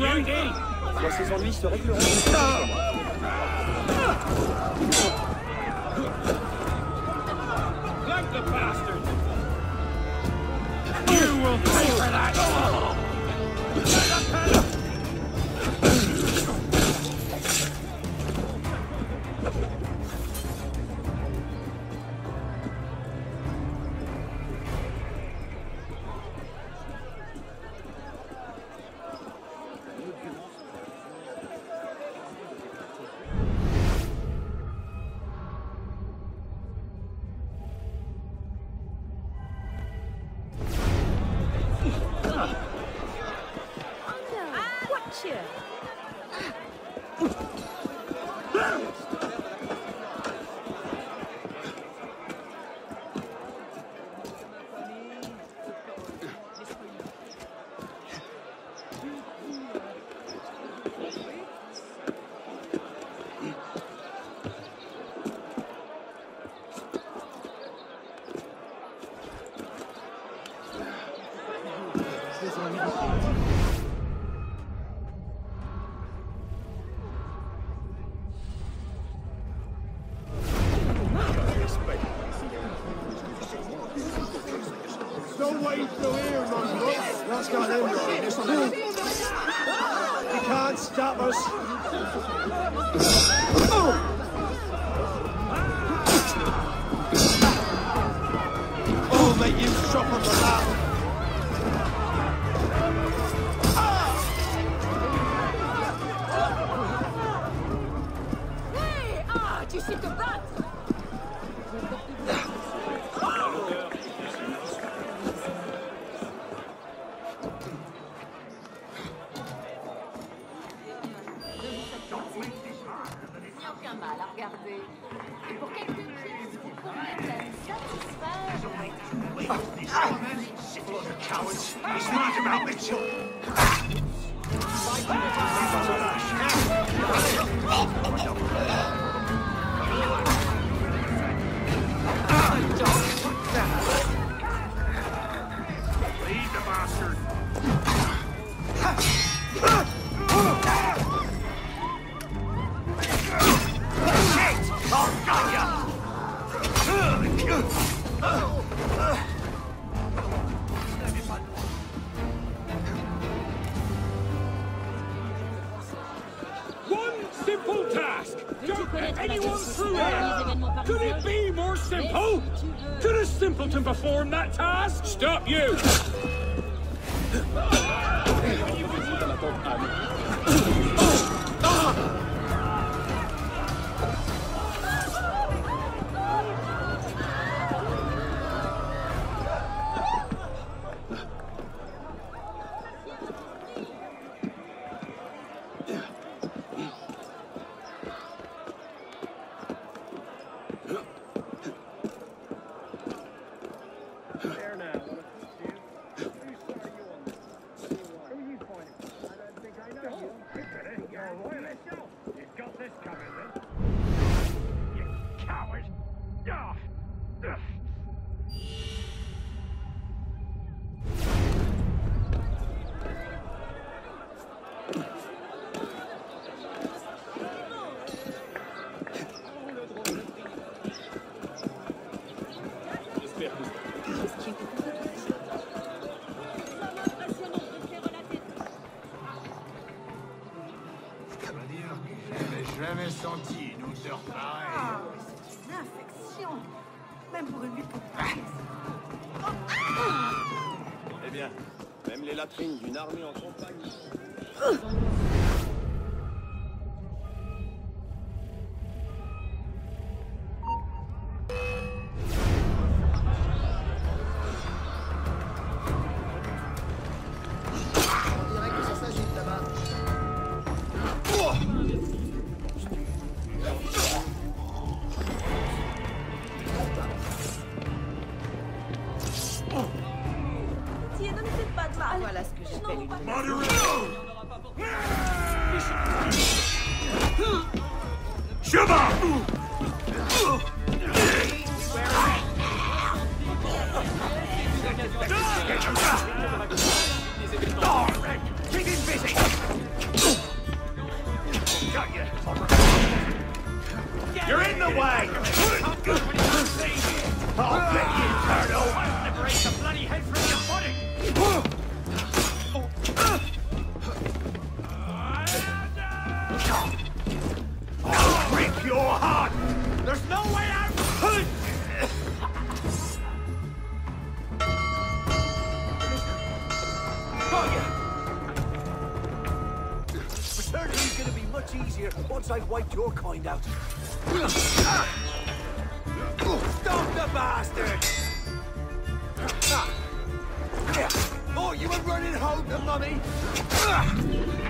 right. Soit ses ennuis se régleront. Flank the bastard! You will pay for that! Don't wait through here, man. That's got him. You can't stop us. Oh, mate, you drop on the lap. Hey, tu sais te battre. Cowards! Be smart about this! Lead the bastard! Shit! Oh, got ya! Simple task! Don't let anyone through here! Could it be more simple? Could a simpleton perform that task? Stop you! Jamais senti une odeur pareille. Ah, c'est une infection. Même pour une lutte. Eh bien, même les latrines d'une armée en campagne. Voilà ce que j'appelle une... Keep him busy! I'll get you, Turtle! I'll liberate the bloody head from your body! I'll break your heart! There's no way out! Returning is gonna be much easier once I've wiped your kind out. Stop the bastard! Oh, you were running home to mummy?